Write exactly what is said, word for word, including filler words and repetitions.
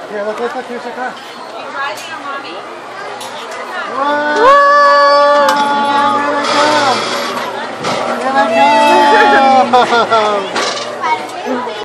Here, look, look, look, here's your car. You're riding on mommy. Whoa! Here they go! Here they go!